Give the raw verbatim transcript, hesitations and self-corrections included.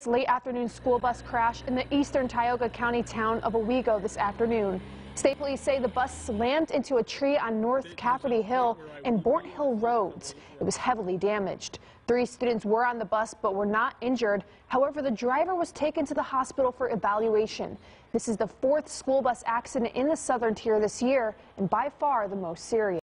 Late afternoon school bus crash in the eastern Tioga County town of Owego this afternoon. State police say the bus slammed into a tree on North Cafferty Hill and Bort Hill roads. It was heavily damaged. Three students were on the bus but were not injured. However, the driver was taken to the hospital for evaluation. This is the fourth school bus accident in the southern tier this year and by far the most serious.